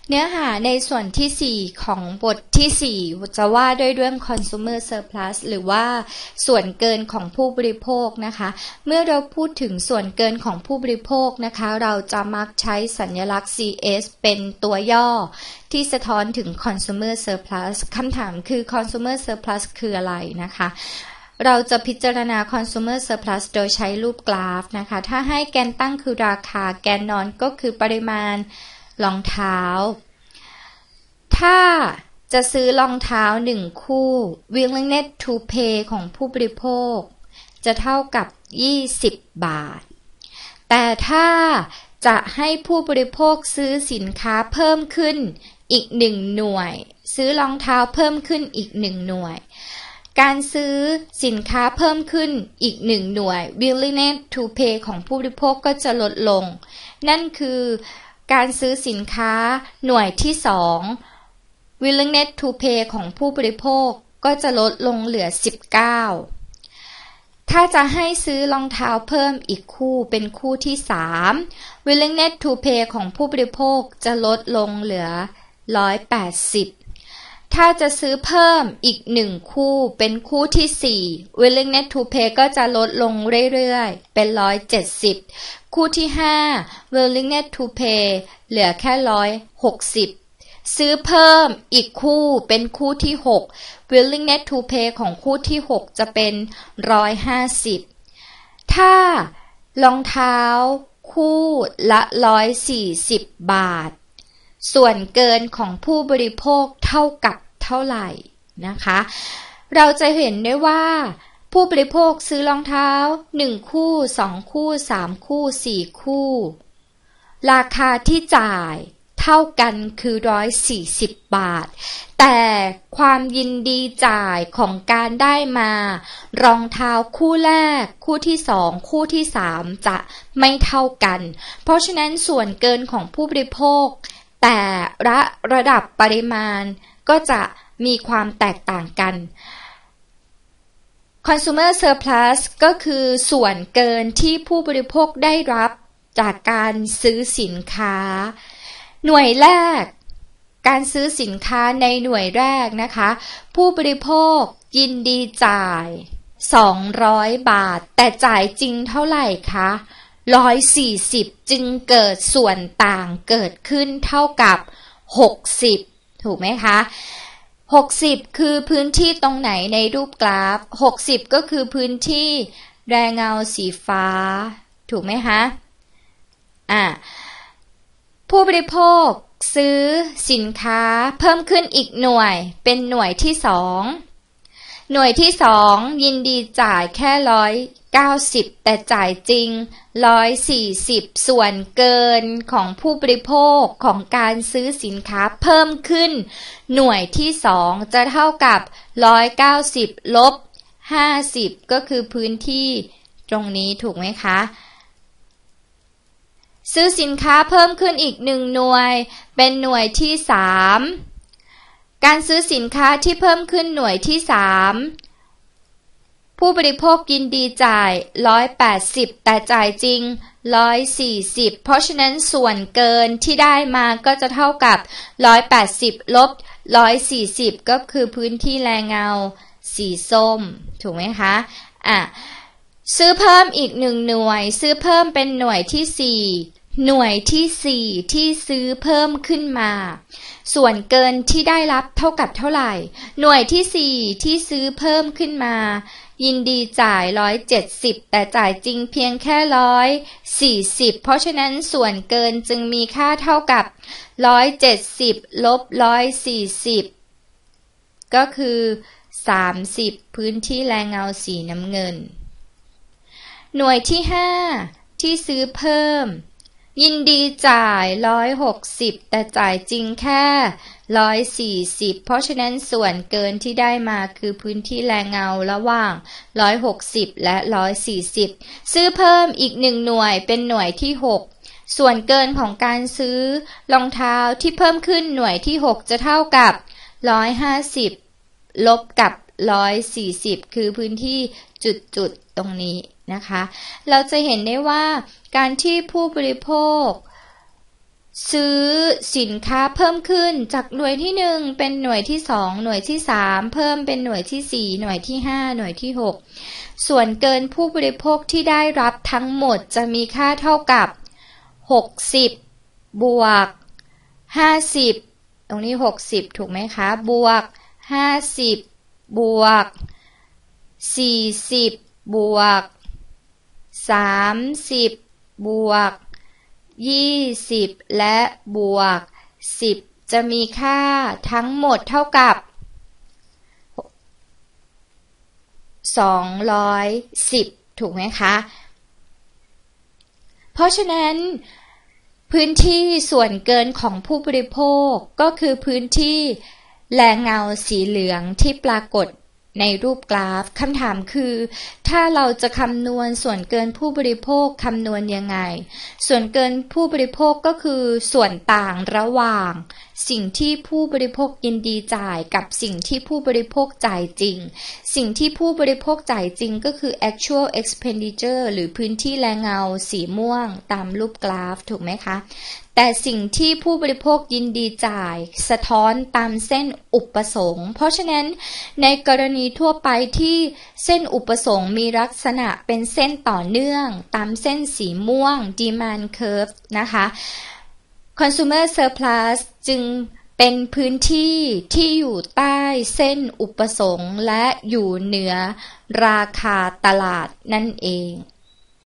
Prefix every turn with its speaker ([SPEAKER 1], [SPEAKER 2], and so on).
[SPEAKER 1] เนื้อหาในส่วนที่ 4 ของบทที่ 4 จะว่าด้วยเรื่อง consumer surplus หรือว่าส่วนเกินของผู้บริโภคนะคะเมื่อเราพูดถึงส่วนเกินของผู้บริโภคนะคะเราจะมักใช้สัญลักษณ์ CS เป็นตัวย่อที่สะท้อนถึง consumer surplus คำถามคือ consumer surplus คืออะไรนะคะเราจะพิจารณา consumer surplus โดยใช้รูปกราฟนะคะถ้าให้แกนตั้งคือราคาแกนนอนก็คือปริมาณรองเท้าถ้าจะซื้อรองเท้า1คู่ willingness to pay ของผู้บริโภคจะเท่ากับ20 บาทแต่ถ้าจะให้ผู้บริโภคซื้อสินค้าเพิ่มขึ้นอีก1หน่วยซื้อรองเท้าเพิ่มขึ้นอีก1หน่วยการซื้อสินค้าเพิ่มขึ้นอีก1หน่วย willingness to pay ของผู้บริโภคก็จะลดลงนั่นคือการซื้อสินค้าหน่วยที่2 willingness to pay ของผู้บริโภคก็จะลดลงเหลือ19ถ้าจะให้ซื้อรองเท้าเพิ่มอีกคู่เป็นคู่ที่3 willingness to pay ของผู้บริโภคจะลดลงเหลือ180ถ้าจะซื้อเพิ่มอีก1คู่เป็นคู่ที่4 willingness to pay ก็จะลดลงเรื่อยๆเป็น170คู่ที่5 willingness to pay เหลือแค่160ซื้อเพิ่มอีกคู่เป็นคู่ที่6 willingness to pay ของคู่ที่6จะเป็น150ถ้ารองเท้าคู่ละ140 บาทส่วนเกินของผู้บริโภคเท่ากับเท่าไหร่นะคะเราจะเห็นได้ว่าผู้บริโภคซื้อรองเท้า1คู่2คู่3คู่4คู่ราคาที่จ่ายเท่ากันคือ140 บาทแต่ความยินดีจ่ายของการได้มารองเท้าคู่แรกคู่ที่2คู่ที่3จะไม่เท่ากันเพราะฉะนั้นส่วนเกินของผู้บริโภคแต่ละระดับปริมาณก็จะมีความแตกต่างกัน Consumer surplus ก็คือส่วนเกินที่ผู้บริโภคได้รับจากการซื้อสินค้าหน่วยแรกการซื้อสินค้าในหน่วยแรกนะคะผู้บริโภคยินดีจ่าย200 บาทแต่จ่ายจริงเท่าไหร่คะ140จึงเกิดส่วนต่างเกิดขึ้นเท่ากับ60ถูกไหมคะ60คือพื้นที่ตรงไหนในรูปกราฟ60ก็คือพื้นที่แรงเงาสีฟ้าถูกไหมคะผู้บริโภคซื้อสินค้าเพิ่มขึ้นอีกหน่วยเป็นหน่วยที่2หน่วยที่2ยินดีจ่ายแค่190แต่จ่ายจริง140ส่วนเกินของผู้บริโภคของการซื้อสินค้าเพิ่มขึ้นหน่วยที่2จะเท่ากับ190ลบ50ก็คือพื้นที่ตรงนี้ถูกไหมคะซื้อสินค้าเพิ่มขึ้นอีก1หน่วยเป็นหน่วยที่3การซื้อสินค้าที่เพิ่มขึ้นหน่วยที่3ผู้บริโภคยินดีจ่าย180แต่จ่ายจริง140เพราะฉะนั้นส่วนเกินที่ได้มาก็จะเท่ากับ180ลบ140ก็คือพื้นที่แรงเงาสีส้มถูกไหมคะซื้อเพิ่มอีก1หน่วยซื้อเพิ่มเป็นหน่วยที่4หน่วยที่4ที่ซื้อเพิ่มขึ้นมาส่วนเกินที่ได้รับเท่ากับเท่าไหร่หน่วยที่4ที่ซื้อเพิ่มขึ้นมายินดีจ่าย170แต่จ่ายจริงเพียงแค่140เพราะฉะนั้นส่วนเกินจึงมีค่าเท่ากับ170ลบ140ก็คือ30พื้นที่แรงเงาสีน้ำเงินหน่วยที่5ที่ซื้อเพิ่มยินดีจ่าย160แต่จ่ายจริงแค่140เพราะฉะนั้นส่วนเกินที่ได้มาคือพื้นที่แรงเงาระหว่าง160และ140ซื้อเพิ่มอีก1หน่วยเป็นหน่วยที่6ส่วนเกินของการซื้อรองเท้าที่เพิ่มขึ้นหน่วยที่6จะเท่ากับ150ลบกับ140คือพื้นที่จุดๆตรงนี้นะคะเราจะเห็นได้ว่าการที่ผู้บริโภคซื้อสินค้าเพิ่มขึ้นจากหน่วยที่1เป็นหน่วยที่2หน่วยที่3เพิ่มเป็นหน่วยที่4หน่วยที่5หน่วยที่6ส่วนเกินผู้บริโภคที่ได้รับทั้งหมดจะมีค่าเท่ากับ60บวก50ตรงนี้60ถูกไหมคะบวก50บวก40บวก30บวก20และบวก10จะมีค่าทั้งหมดเท่ากับ210ถูกไหมคะเพราะฉะนั้นพื้นที่ส่วนเกินของผู้บริโภคก็คือพื้นที่แลเงาสีเหลืองที่ปรากฏในรูปกราฟคำถามคือถ้าเราจะคำนวณส่วนเกินผู้บริโภคคำนวณยังไงส่วนเกินผู้บริโภคก็คือส่วนต่างระหว่างสิ่งที่ผู้บริโภคยินดีจ่ายกับสิ่งที่ผู้บริโภคจ่ายจริงสิ่งที่ผู้บริโภคจ่ายจริงก็คือ actual expenditure หรือพื้นที่แลเงาสีม่วงตามรูปกราฟถูกไหมคะแต่สิ่งที่ผู้บริโภคยินดีจ่ายสะท้อนตามเส้นอุปสงค์เพราะฉะนั้นในกรณีทั่วไปที่เส้นอุปสงค์มีลักษณะเป็นเส้นต่อเนื่องตามเส้นสีม่วง demand curve นะคะ consumer surplus จึงเป็นพื้นที่ที่อยู่ใต้เส้นอุปสงค์และอยู่เหนือราคาตลาดนั่นเอง